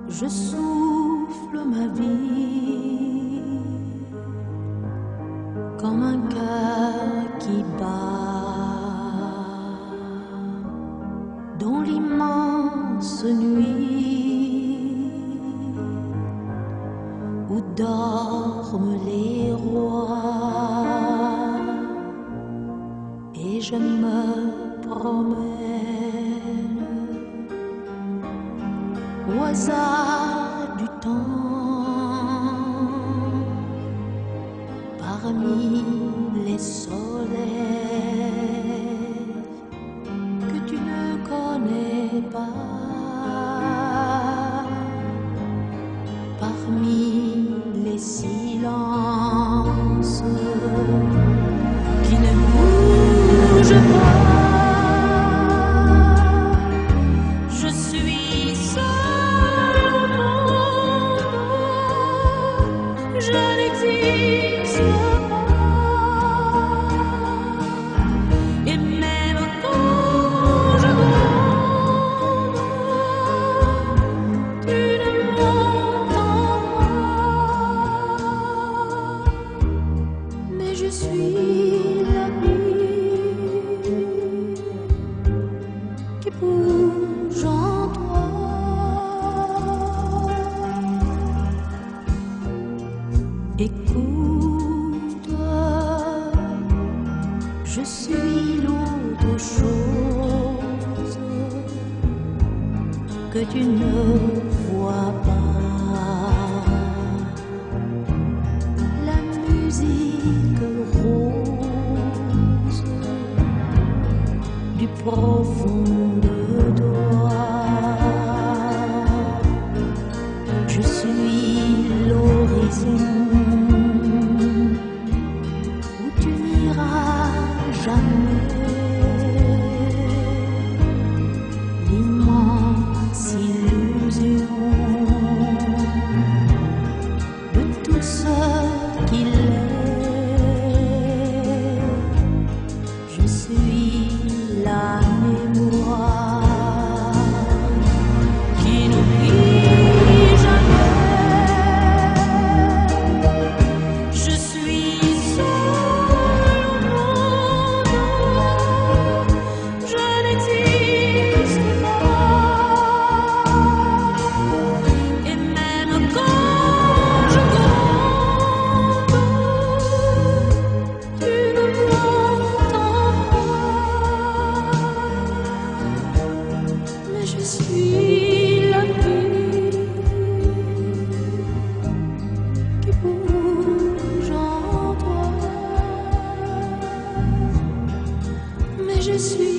Je souffle ma vie comme un cœur qui bat dans l'immense nuit où dorment les rois, et je me promène au hasard du temps parmi les soleils que tu ne connais pas, parmi les silences qui ne bougent pas. Je suis seule au monde, je n'existe pas, et même quand je gronde, tu ne m'entends pas. Mais je suis la vie qui bouge en toi. Écoute, je suis l'autre chose que tu ne vois pas. La musique rose du profond de toi. Je suis l'horizon où tu n'iras jamais, l'immense illusion de tout ce qu'il est. Je suis la mémoire qui n'oublie jamais. Je suis seule au monde, je n'existe pas, et même quand je gronde, tu ne m'entends pas. Mais je suis la vie qui bouge en toi. Mais je suis